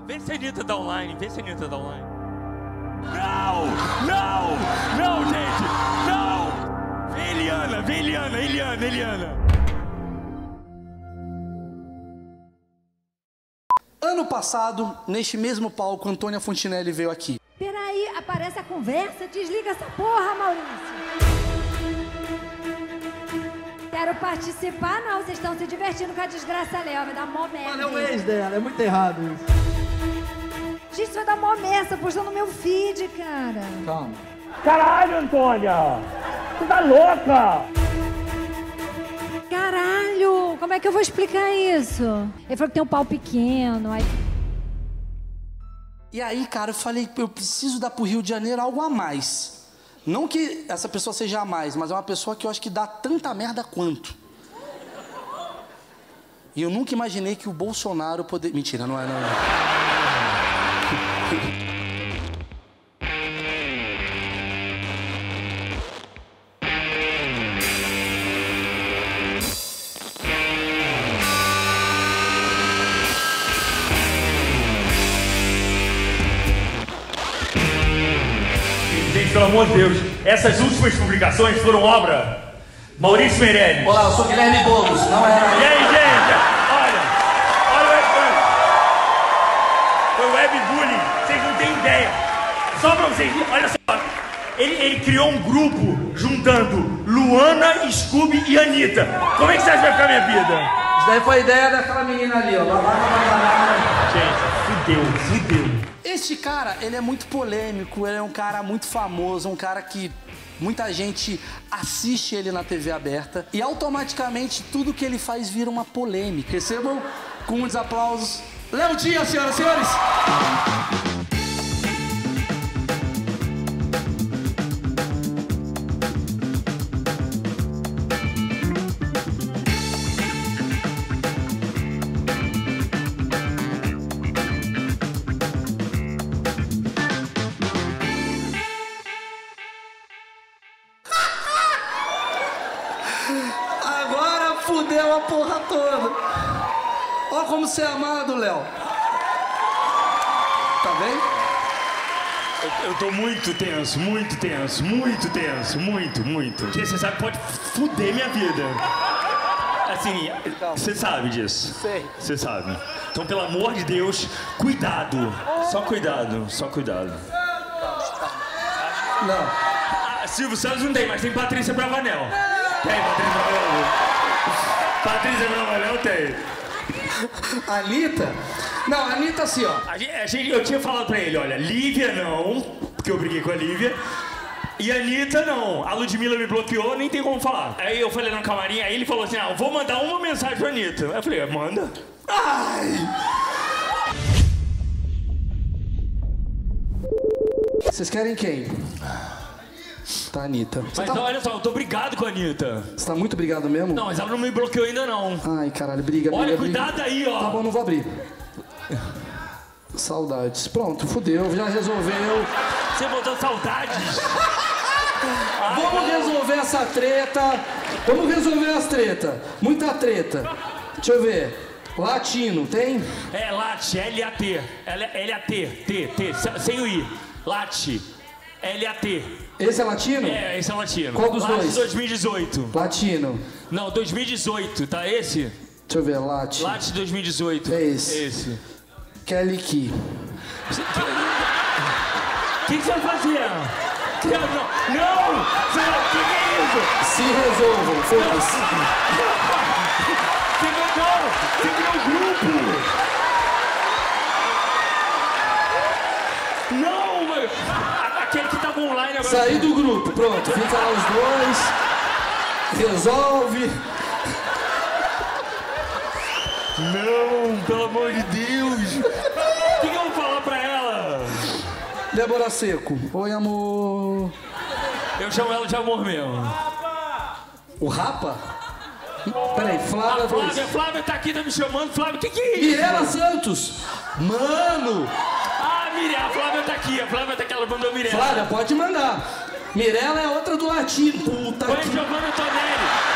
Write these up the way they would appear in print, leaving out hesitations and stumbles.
Vê se a Anitta tá online, vê se a Anitta tá online. Não! Não! Não, gente! Não! Vem, Eliana, vem, Eliana, Eliana, Eliana. Ano passado, neste mesmo palco, Antônia Fontinelli veio aqui. Peraí, aparece a conversa, desliga essa porra, Maurício. Quero participar, não, vocês estão se divertindo com a desgraça Léo, vai dar mó merda. Mano, é o ex dela, é muito errado isso. Gente, isso vai dar mó merda, postando no meu feed, cara. Calma. Caralho, Antônia! Você tá louca! Caralho, como é que eu vou explicar isso? Ele falou que tem um pau pequeno, aí... E aí, cara, eu falei, eu preciso dar pro Rio de Janeiro algo a mais. Não que essa pessoa seja a mais, mas é uma pessoa que eu acho que dá tanta merda quanto. E eu nunca imaginei que o Bolsonaro poderia... Mentira, não é, não é. Gente, pelo amor de Deus, essas últimas publicações foram obra Maurício Meirelles. Olá, eu sou Guilherme Boulos, não era... E aí, gente, olha o webcam. Foi webbullying, vocês não têm ideia. Só pra vocês, olha só. Ele criou um grupo juntando Luana, Scooby e Anitta. Como é que você acha que vai ficar a minha vida? Isso daí foi a ideia daquela menina ali, ó. Gente, fudeu. Este cara, ele é muito polêmico, ele é um cara muito famoso, um cara que muita gente assiste ele na TV aberta e automaticamente tudo que ele faz vira uma polêmica. Recebam com muitos aplausos Léo Dias, senhoras e senhores! Agora fudeu a porra toda. Olha como você é amado, Léo. Tá vendo? Eu tô muito tenso. Porque você sabe que pode fuder minha vida. Assim, você sabe disso. Sei. Você sabe. Então, pelo amor de Deus, cuidado. Só cuidado. Não. Silvio Santos não tem, mas tem Patrícia Bravanel. Tem Patrícia Bravanel tem. Anitta? Não, a Anitta assim, ó. Eu tinha falado pra ele, olha, Lívia não, porque eu briguei com a Lívia. E a Anitta não. A Ludmilla me bloqueou, nem tem como falar. Aí eu falei no camarim, aí ele falou assim, eu vou mandar uma mensagem pra Anitta. Aí eu falei, manda. Ai! Vocês querem quem? Tá, Anitta. Mas olha só, eu tô brigado com a Anitta. Você tá muito brigado mesmo? Não, mas ela não me bloqueou ainda não. Ai, caralho, briga. Olha, cuidado aí, ó. Tá bom, não vou abrir. Saudades. Pronto, fudeu, já resolveu. Você botou saudades? Vamos resolver essa treta. Vamos resolver as tretas. Muita treta. Deixa eu ver. Latino, tem? É, Late, L-A-T. L-A-T, T, sem o I. Late, L-A-T. Esse é latino? É, esse é latino. Qual dos Late dois? 2018. Latino. Não, 2018, tá esse? Deixa eu ver, Late. Late 2018. É esse. Esse. Kelly Key. O que você vai fazer? Não! O que é isso? Se resolvam, foda-se. Você criou um grupo! Não, mano! Aquele que tava online agora. Saí do grupo, pronto. Fica lá os dois. Resolve. Não, pelo amor de Deus! O que eu vou falar pra ela? Débora Seco. Oi, amor. Eu chamo ela de amor mesmo. O Rapa? Peraí, Flávia... Flávia tá aqui, tá me chamando. Flávia, o que é isso? Mirela Santos. Mano. A Flávia tá aqui, ela mandou Mirela. Flávia, pode mandar. Mirela é outra do latino. Puta Oi, que... Giovanna Tonelli.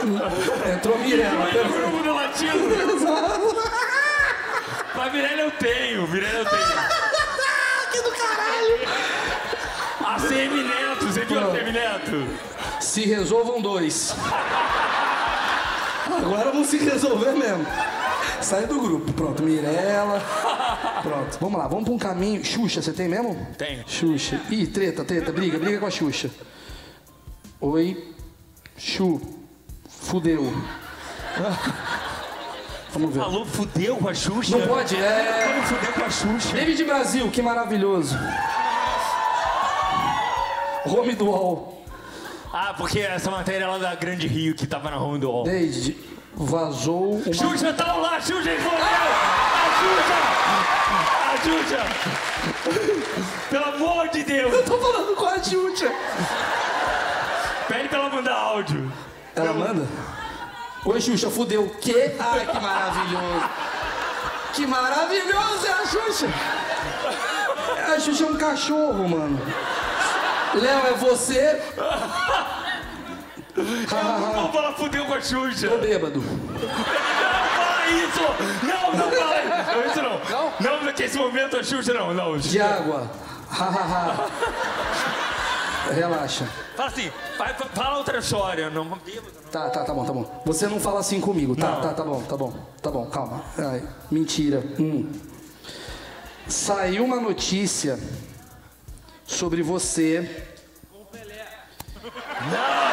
Entrou Mirella. Vai no grupo do latino. Mas Mirella eu tenho. Que do caralho. A Semineto, você viu a Semineto? Se resolvam 2. Agora vão se resolver mesmo. Sai do grupo. Pronto, Mirella. Pronto. Vamos lá, vamos pra um caminho. Xuxa, você tem mesmo? Tenho. Xuxa. Ih, treta, briga com a Xuxa. Oi, Xu. Fudeu. Vamos ver. Falou, fudeu com a Xuxa? Não pode, Como fudeu com a Xuxa? David Brasil, que maravilhoso. Home do UOL. Ah, porque essa matéria lá da Grande Rio que tava na Home do UOL. David, vazou uma... Xuxa tá lá, Xuxa respondeu! A Xuxa! Pelo amor de Deus! Eu tô falando com a Xuxa. Pede pra ela mandar áudio. Ela manda? Oi, Xuxa, fudeu. Que? Ai, que maravilhoso. Que maravilhoso é a Xuxa. A Xuxa é um cachorro, mano. Léo, é você? Não fala fudeu com a Xuxa. Tô bêbado. Não fala isso! Não fala isso não. Não, porque esse momento a Xuxa não. De água. Relaxa. Fala assim, fala outra história. Não, bêbado. Tá bom. Você não fala assim comigo. Tá bom, calma. Ai, mentira. Saiu uma notícia sobre você. Não.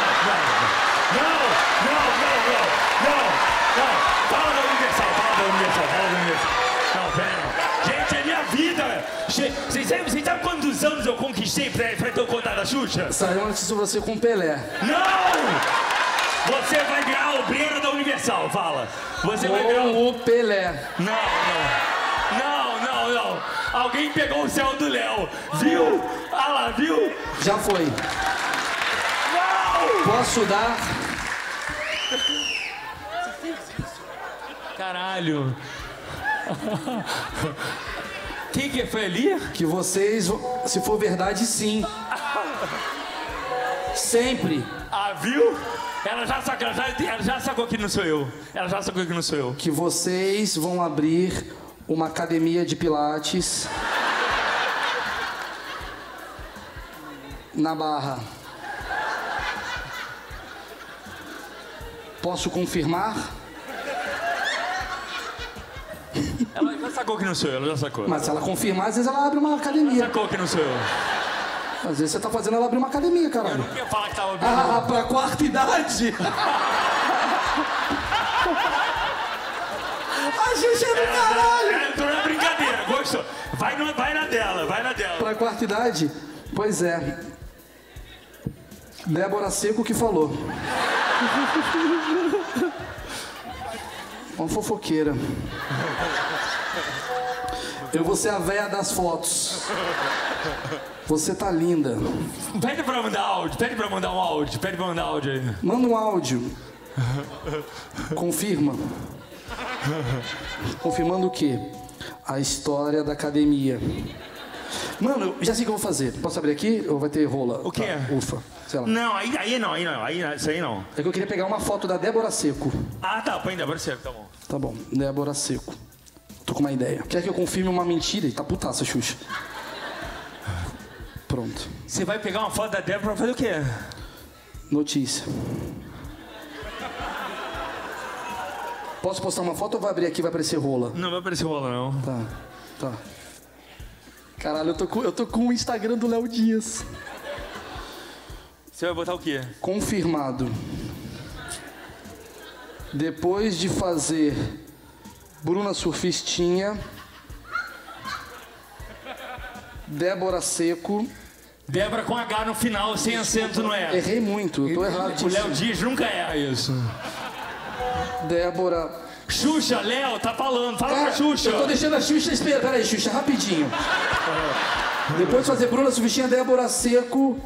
Fala da Universal. Não, pera. Gente, é minha vida. Vocês sabem quantos anos eu conquistei pra ter o contato da Xuxa? Saiu uma notícia sobre você com o Pelé. Não! Você vai virar a obreira da Universal, fala. Você vai virar o Pelé. Não. Alguém pegou o céu do Léo. Viu? Ah lá, viu? Já foi. Não! Posso dar? Caralho. Quem que foi ali? Que vocês, se for verdade, sim. Sempre. Ah, viu? Ela já sacou que não sou eu. Que vocês vão abrir uma academia de pilates na Barra. Posso confirmar? Ela já sacou que não sou eu, ela já sacou. Mas se ela confirmar, às vezes ela abre uma academia. Sacou que não sou eu. Às vezes você tá fazendo ela abrir uma academia, caralho. Eu não ia falar que tava abrindo. Pra quarta idade? A Xuxa é do caralho! Entrou na brincadeira, gostou. Vai na dela. Pra quarta idade? Pois é. Débora Seco que falou. Uma fofoqueira. Eu vou ser a véia das fotos. Você tá linda. Pede pra mandar áudio, pede pra mandar áudio aí. Manda um áudio. Confirma. Confirmando o quê? A história da academia. Mano, eu já sei o que eu vou fazer. Posso abrir aqui ou vai ter rola? O quê? Tá, ufa, sei lá. Não, aí não. Isso aí não. É que eu queria pegar uma foto da Débora Seco. Ah, tá, põe Débora Seco, tá bom. Tá bom, Débora Seco. Tô com uma ideia. Quer que eu confirme uma mentira? E tá putaça, Xuxa. Pronto. Você vai pegar uma foto da Débora pra fazer o quê? Notícia. Posso postar uma foto ou vai abrir aqui e vai aparecer rola? Não vai aparecer rola, não. Tá. Caralho, eu tô com o Instagram do Léo Dias. Você vai botar o quê? Confirmado. Depois de fazer Bruna Surfistinha, Débora Seco. Débora com H no final, sem acento, não é? Errei muito, eu tô errado disso. O Léo Dias nunca erra isso. Débora... Xuxa, Léo, tá falando. Fala pra Xuxa. Eu tô deixando a Xuxa esperar. Pera aí, Xuxa, rapidinho. Depois de fazer Bruna Surfistinha, Débora Seco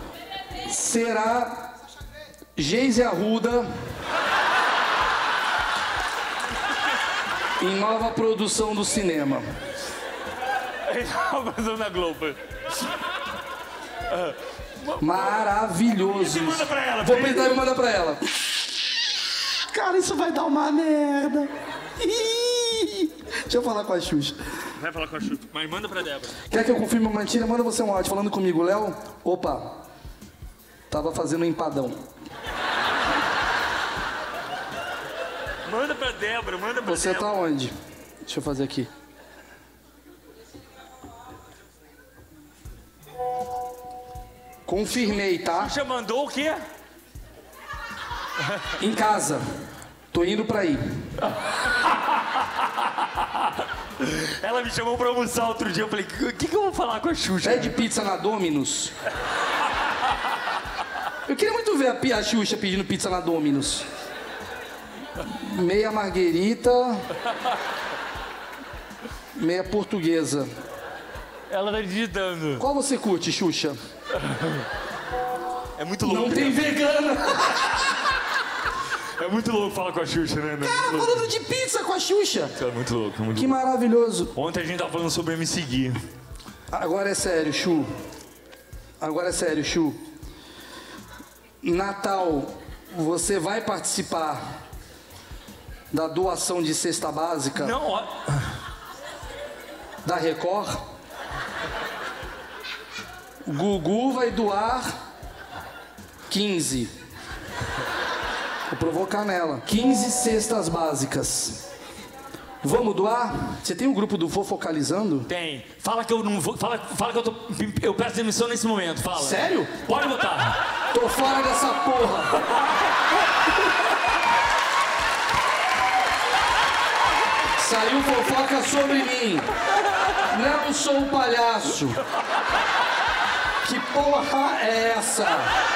será Geise Arruda em nova produção do cinema. Na Globo. Maravilhoso. Você manda pra ela. Vou tentar e mandar pra ela. Cara, isso vai dar uma merda. Deixa eu falar com a Xuxa. Vai falar com a Xuxa, mas manda pra Débora. Quer que eu confirme uma mentira? Manda você um áudio falando comigo. Léo, opa, tava fazendo um empadão. Manda pra Débora, manda pra Você Débora. tá onde? Deixa eu fazer aqui. Confirmei, tá? Xuxa mandou o quê? Em casa. Tô indo pra aí. Ela me chamou pra almoçar outro dia. Eu falei, o que eu vou falar com a Xuxa? Pede pizza na Domino's. Eu queria muito ver a Xuxa pedindo pizza na Domino's. Meia marguerita. Meia portuguesa. Ela tá digitando. Qual você curte, Xuxa? É muito louco. Não tem vegana. É muito louco falar com a Xuxa, né? Cara, falando de pizza com a Xuxa. É muito louco, muito Que louco. maravilhoso. Ontem a gente tava falando sobre me seguir. Agora é sério, Chu. Agora é sério, Chu. Natal, você vai participar da doação de cesta básica Não, ó. da Record? Gugu vai doar 15. Vou provocar nela. 15 cestas básicas. Vamos doar? Você tem um grupo do Fofocalizando? Tem. Fala que eu não vou. Fala que eu peço demissão nesse momento. Fala. Sério? Pode botar. Tô fora dessa porra. Saiu fofoca sobre mim. Não sou um palhaço. Que porra é essa?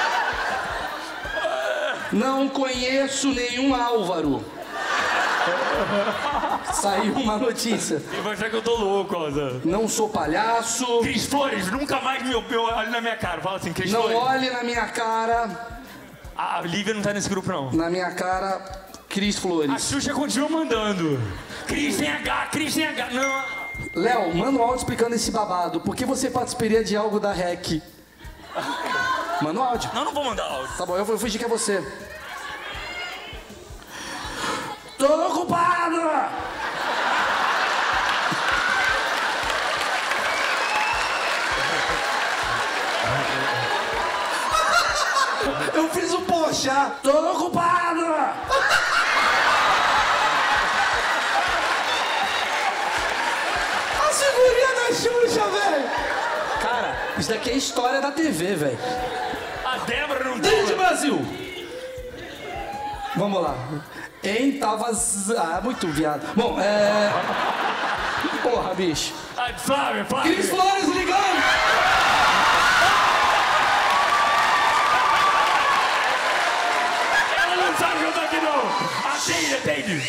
Não conheço nenhum Álvaro. Saiu uma notícia. Eu vou achar que eu tô louco, Rosa. Não sou palhaço. Cris Flores, nunca mais me olhe na minha cara. Fala assim, Cris Não Flores. olhe na minha cara. A Lívia não tá nesse grupo, não. Na minha cara, Cris A Flores. Xuxa continua mandando. Cris tem H, Cris tem H. Não. Léo, manda um áudio explicando esse babado. Por que você participaria de algo da REC? Manda um áudio. Não vou mandar áudio. Tá bom, eu vou fingir que é você. Tô ocupado! Eu fiz o poxa! Tô ocupado! A figurinha da Xuxa, velho! Cara, isso daqui é história da TV, velho. A Débora não Desde tem. Brasil! Vamos lá. muito viado. Bom, Porra, bicho. Ai, Flávio. Cris Flores ligando! Ela não sabe que eu tô aqui, não. Atende.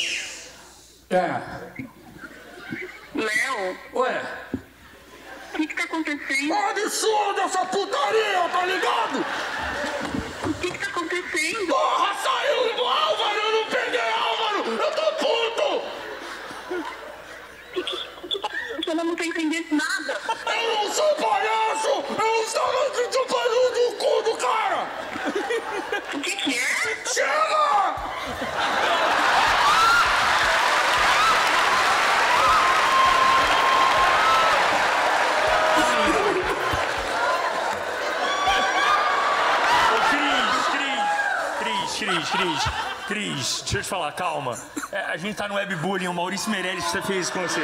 Léo, Ué? o que tá acontecendo? Absurdo essa putaria, tá ligado? O que tá acontecendo? Porra, saiu do Álvaro, eu não peguei Álvaro! Eu tô puto! Você não tá entendendo nada. Eu não sou palhaço! Eu estava chupando do cu do cara! O que é? Chega! Cris, deixa eu te falar, calma. A gente tá no webbullying, o Maurício Meirelles fez isso com você.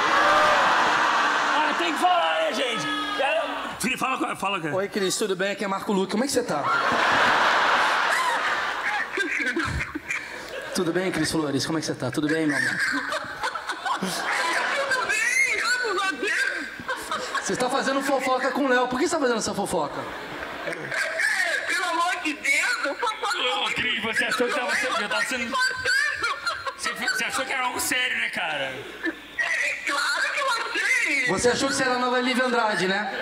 Ah, tem que falar, né, gente? Felipe, fala. Oi, Cris, tudo bem? Aqui é Marco Luque. Como é que você tá? Tudo bem, Cris Flores? Como é que você tá? Tudo bem, meu amor? Tudo bem, graças a Deus. Você está fazendo fofoca com o Léo. Por que você tá fazendo essa fofoca? Pelo amor de Deus, eu só Ô, Cris, você achou que tava sendo... Você achou que era algo sério, né, cara? Claro que eu achei. Você achou que você era a nova Lívia Andrade, né?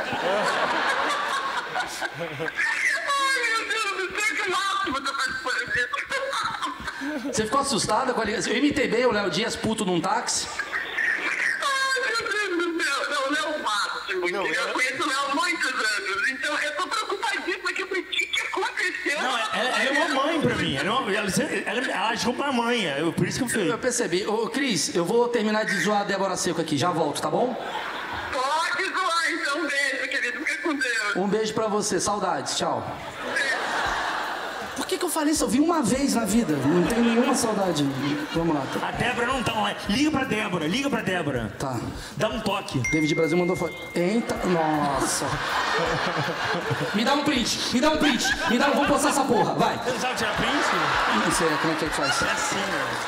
Ai, meu Deus do céu, que máximo você participando disso. Você ficou assustada com a ligação? Eu imitei bem o Léo Dias puto num táxi? Ai, meu Deus do céu. Não, Léo é o máximo. Eu conheço o Léo há muitos anos. Então eu tô preocupadíssima aqui. O que aconteceu? Não, ela é uma mãe pra mim. mim. Ela age como uma mãe. Por isso que eu fiz. Eu percebi. Ô, Cris, eu vou terminar de zoar a Débora Seco aqui. Já volto, tá bom? Pode zoar, então. Um beijo, querido. Fica com Deus. Um beijo pra você. Saudades. Tchau. Por que eu falei isso? Eu vi uma vez na vida. Não tenho nenhuma saudade. Vamos lá. A Débora não tá online. Liga pra Débora. Tá. Dá um toque. David Brasil mandou foto. Eita, nossa. Me dá um print. Vamos postar essa porra. Vai. Você não sabe tirar print? Não sei como é que faz. É assim,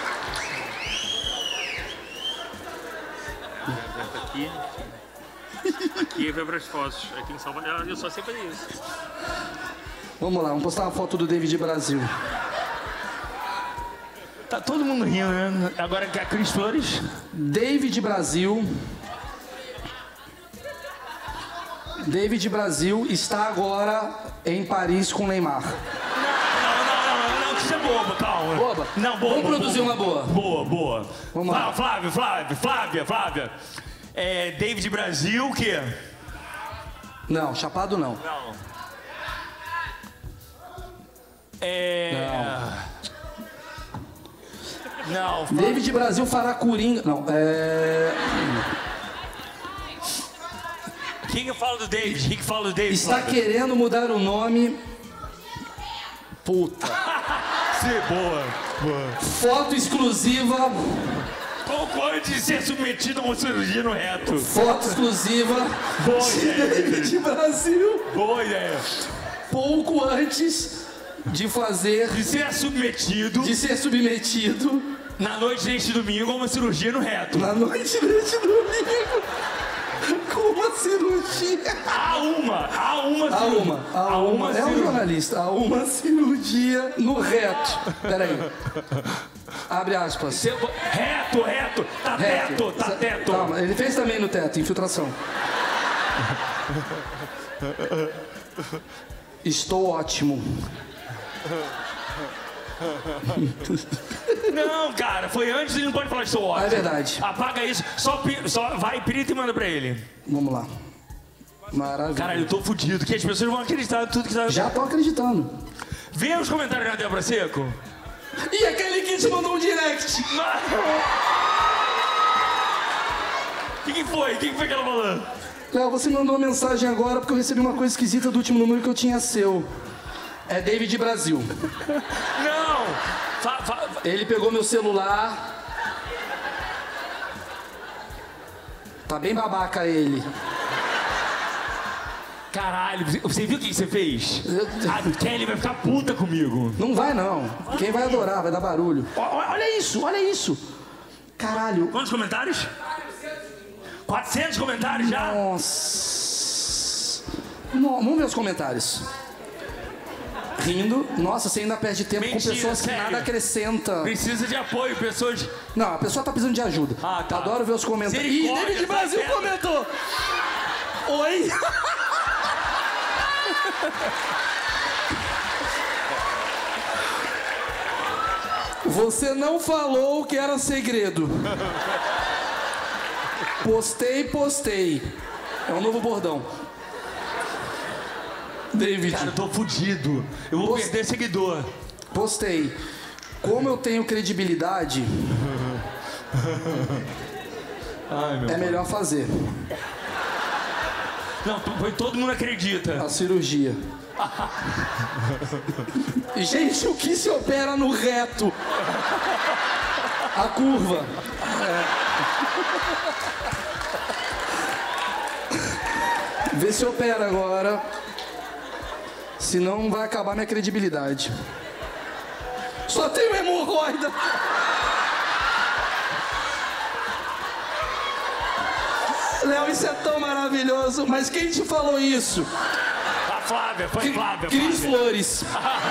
ó. Aqui vai para as fotos. Aqui em Salvador, eu só sei fazer isso. Vamos lá, vamos postar uma foto do David Brasil. Tá todo mundo rindo, né? Agora que a Cris Flores. David Brasil está agora em Paris com Neymar. Não, que isso é boba, calma. Boba? Não, boba. Vamos produzir uma boa. Boa. Vamos lá. Flávia. David Brasil, o quê? Não, chapado não. Não. David Brasil fará coringa. Não, Quem que fala do David? Está querendo mudar o nome. Puta. Boa. Foto exclusiva. Pouco antes de ser submetido a uma cirurgia no reto. Foto exclusiva. Boa de ideia. David Brasil. Boa ideia. Pouco antes de fazer. De ser submetido. Na noite deste domingo a uma cirurgia no reto. Na noite deste domingo. Com uma cirurgia. Há uma. É um jornalista. Há uma cirurgia no reto. Peraí. Abre aspas. Reto. Tá teto. Calma, ele fez também no teto, infiltração. Estou ótimo. Não, cara, foi antes, ele não pode falar estou ótimo. É verdade. Apaga isso, só vai, perita e manda pra ele. Vamos lá. Maravilha. Caralho, eu tô fudido, que as pessoas vão acreditar em tudo que tá... Já tô acreditando. Vê os comentários da Débora Seco. E aquele que te mandou um direct? O que foi? O que foi que ela falou? Léo, você me mandou uma mensagem agora porque eu recebi uma coisa esquisita do último número que eu tinha seu. É David Brasil. Não! Ele pegou meu celular. Tá bem babaca ele. Caralho, você viu o que você fez? A Kelly vai ficar puta comigo. Não vai não. Quem vai adorar, vai dar barulho. Olha isso. Caralho. Quantos comentários? 400 comentários já? Nossa. Vamos ver os comentários. Rindo. Nossa, você ainda perde tempo com pessoas que nada acrescentam. Precisa de apoio, pessoas... Não, a pessoa tá precisando de ajuda. Ah, tá. Adoro ver os comentários. Ih, David Brasil comentou. Oi. Você não falou que era segredo. Postei. É um novo bordão. David. Cara, eu tô fudido. Eu vou perder seguidor. Postei. Como eu tenho credibilidade, é melhor fazer. Não, todo mundo acredita. A cirurgia. Gente, o que se opera no reto? A curva. Vê se opera agora. Senão vai acabar minha credibilidade. Só tenho hemorroida. Léo, isso é tão maravilhoso. Mas quem te falou isso? A Flávia, foi Flávia. Cris Flores.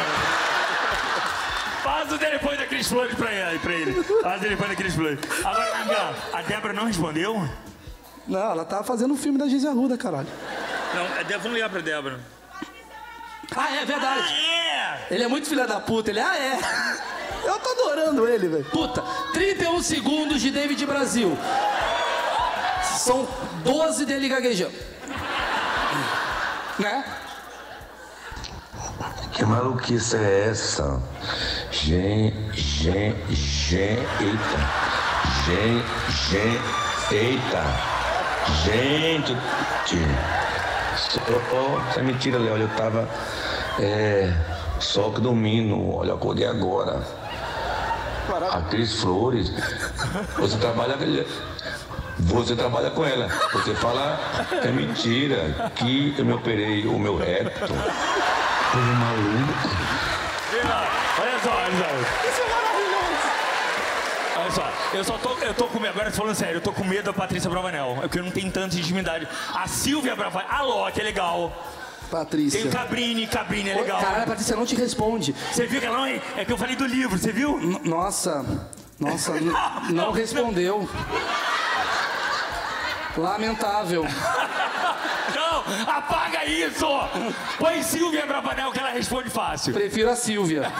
Faz o telefone da Cris Flores pra ele. Faz o telefone da Cris Flores. Agora, a Débora não respondeu? Não, ela tá fazendo o filme da Gise Arruda, caralho. Não, vamos ligar pra Débora. Ah, é verdade. Ah, é? Ele é muito filho da puta. Ele, eu tô adorando ele, velho. Puta, 31 segundos de David Brasil. São 12 dele gaguejando. Né? Que maluquice é essa? Eita. Gente. Isso é mentira, Léo. Eu tava só que dormindo. Olha, eu acordei agora. A Cris Flores. Você trabalha com ela. Você fala é mentira que eu me operei o meu reto. Tô maluco. Olha só. Isso é maravilhoso. Olha só, eu tô com medo, agora falando sério, eu tô com medo da Patrícia Bravanel, porque eu não tenho tanta intimidade. A Silvia Bravanel, a Loki é legal. Patrícia. Tem o Cabrini é legal. Caralho, a Patrícia não te responde. Você viu que ela não é? É que eu falei do livro, você viu? Nossa, não respondeu. Lamentável. Não, apaga isso! Põe Silvia Bravanel que ela responde fácil. Prefiro a Silvia.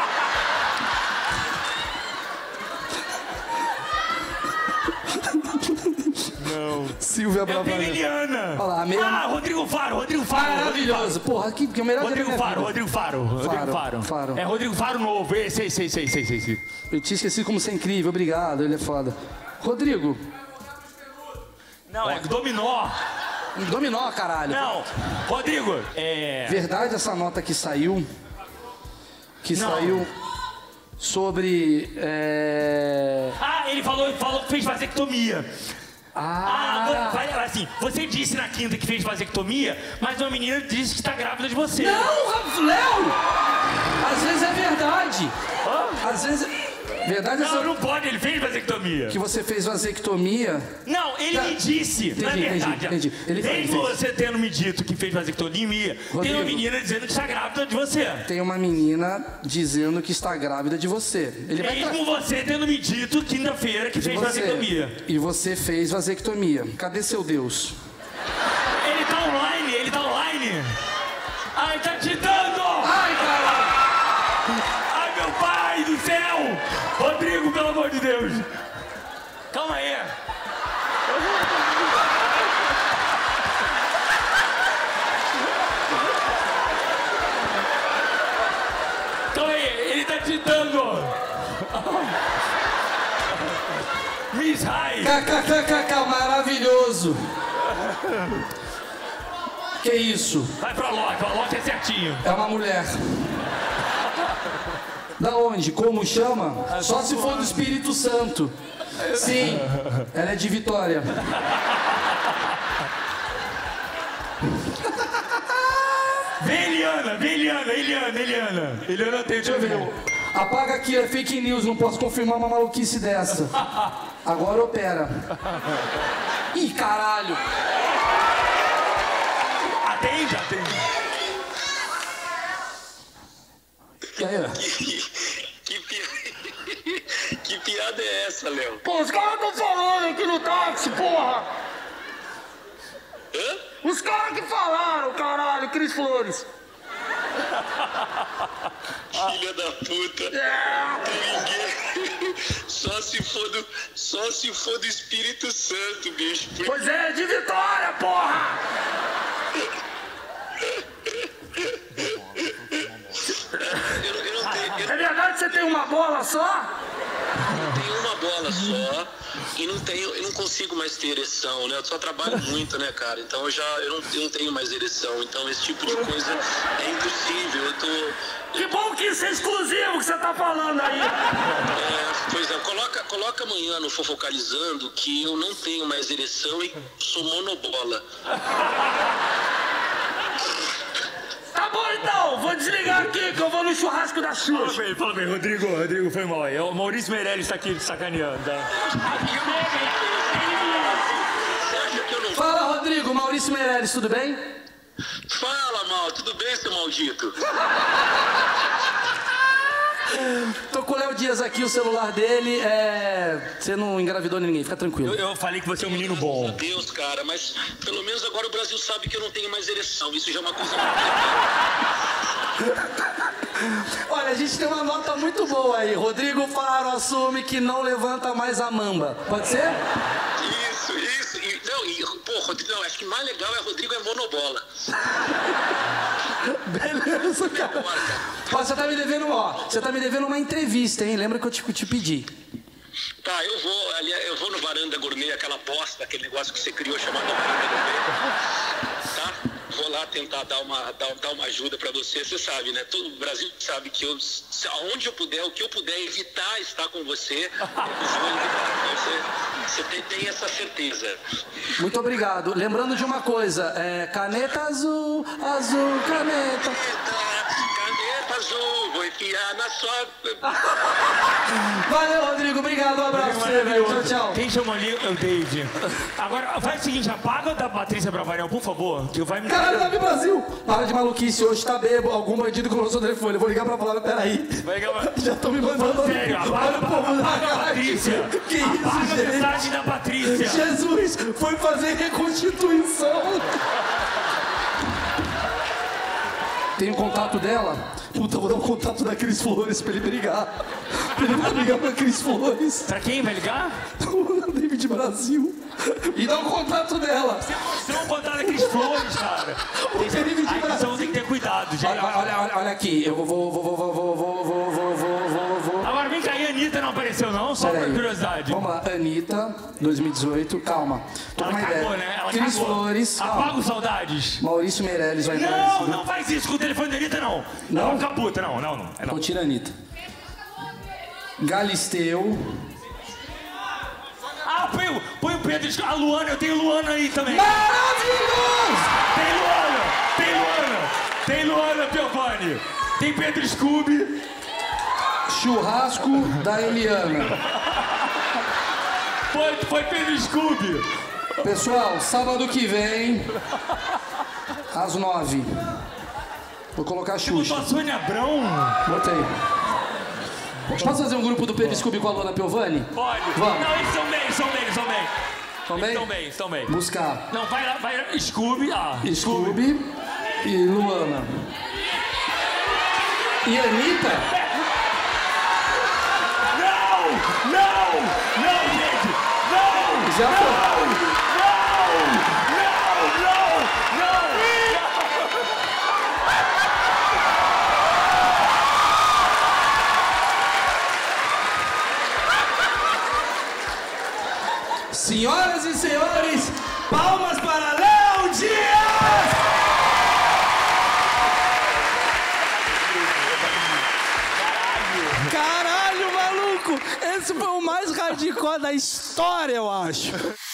Não. Silvia Bravanel. Eu tenho Eliana. Olha lá, mesmo. Rodrigo Faro. Maravilhoso. Porra, que o melhor Rodrigo Faro. Faro. É Rodrigo Faro novo. Sei. Eu tinha esquecido como você é incrível. Obrigado, ele é foda. Rodrigo. Não, é Dominó. Dominó, caralho. Não, Rodrigo, Verdade essa nota que saiu? Saiu sobre... ele falou que fez vasectomia. Assim, você disse na quinta que fez vasectomia, mas uma menina disse que está grávida de você. Não, Léo! Às vezes é verdade. Às vezes... Verdade não pode, ele fez vasectomia. Que você fez vasectomia? Não, ele me disse, na verdade. Entendi. Mesmo você tendo me dito que fez vasectomia, Rodrigo, tem uma menina dizendo que está grávida de você. Tem uma menina dizendo que está grávida de você. Mesmo você tendo me dito quinta-feira que fez vasectomia. E você fez vasectomia. Cadê seu Deus? Ele tá online. Ai, tá te dando! Ai, caralho! Ai, meu pai do céu! Rodrigo, pelo amor de Deus! Calma aí! Calma aí, ele tá te dando! Miss High! KKKK, maravilhoso! Que isso? Vai pra Loki, a Loki é certinho. É uma mulher. Da onde? Como chama? Só se for do Espírito Santo. Sim, ela é de Vitória. Vem, Eliana. Eliana tem, deixa eu ver. Apaga aqui, é fake news, não posso confirmar uma maluquice dessa. Agora opera. Ih, caralho. Atende. E aí? Que piada é essa, Léo? Pô, os caras estão falando aqui no táxi, porra! Hã? Os caras que falaram, caralho, Cris Flores. Filha da puta. Ninguém. Só se for do Espírito Santo, bicho. Pois é, de Vitória, porra! É verdade que você tem uma bola só? Eu tenho uma bola só e eu não consigo mais ter ereção, né? Eu só trabalho muito, né, cara? Então eu não tenho mais ereção. Então esse tipo de coisa é impossível. Que bom que isso é exclusivo que você tá falando aí. Pois é, coloca amanhã no Fofocalizando que eu não tenho mais ereção e sou monobola. Tá bom então, vou desligar aqui que eu vou no churrasco da Xuxa. Fala bem, Rodrigo foi mal aí. O Maurício Meirelles tá aqui sacaneando, tá? Fala, Rodrigo, Maurício Meirelles, tudo bem? Fala, Mal, tudo bem, seu maldito? Tô com o Léo Dias aqui, o celular dele Você não engravidou ninguém, fica tranquilo. Eu falei que você é um menino bom. Meu Deus, cara, mas pelo menos agora o Brasil sabe que eu não tenho mais ereção. Isso já é uma coisa muito. Olha, a gente tem uma nota muito boa aí. Rodrigo Faro assume que não levanta mais a mamba. Pode ser? Isso. Pô, Rodrigo, não, acho que mais legal é Rodrigo é monobola. Beleza, cara. Ó, você tá me devendo, você tá me devendo uma entrevista, hein? Lembra que eu te pedi. Tá, eu vou no Varanda Gourmet, aquela bosta, aquele negócio que você criou chamado Varanda Gourmet, tá? Vou lá tentar dar uma ajuda pra você, você sabe, né? Todo o Brasil sabe que aonde eu puder, o que eu puder evitar estar com você, eu vou evitar. Você tem essa certeza. Muito obrigado. Lembrando de uma coisa, caneta azul, caneta. Caneta azul, vou enfiar na sua... Valeu, Rodrigo. Obrigado. Um abraço pra você, velho. Tchau, tchau. Quem chamou ali é o David. Agora, faz o seguinte, apaga da Patrícia Bravanel, por favor, que vai me... Caralho, Davi Brasil. Para de maluquice, hoje tá bebo. Algum bandido colocou seu telefone. Eu vou ligar pra falar, peraí. Vai ligar pra... Já tô me mandando... Sério, apaga a Patrícia. Que isso, apaga a gente? mensagem da Patrícia. Jesus, foi fazer reconstituição. Tem o contato dela? Puta, vou dar o contato da Cris Flores pra ele brigar. Ele vai ligar pra Cris Flores. Pra quem vai ligar? O David Brasil. E dá o contato dela. Você mostrou o contato da Cris Flores, cara. A edição tem que ter cuidado, gente. Olha aqui, eu vou. Agora vem cá, a Anitta não apareceu não? Só por curiosidade. Vamos lá, Anitta, 2018, calma. Toma uma ideia. Né? Ela Cris cagou. Flores. Apaga o Saudades. Maurício Meirelles vai entrar nesse grupo. Não faz isso com o telefone da Anitta, não. Não? Caputa, não. Então tira a Anitta. Galisteu. Ah, põe o Pedro. A Luana, eu tenho Luana aí também. Maravilhoso! Tem Luana Piovani. Tem Pedro Scooby. Churrasco da Eliana. Foi Pedro Scooby. Pessoal, sábado que vem, às 9. Vou colocar a Xuxa. Botou a Sônia Abrão? Botei. Posso fazer um grupo do Pedro Scooby com a Luana Piovani? Pode. Vamos. Não, eles estão bem. Estão bem. Buscar. Não, vai lá, Scooby. Scooby e Luana. E Anitta? Não, gente! Não! Já foi. Não! Senhoras e senhores, palmas para Léo Dias! Caralho, maluco! Esse foi o mais hardcore da história, eu acho.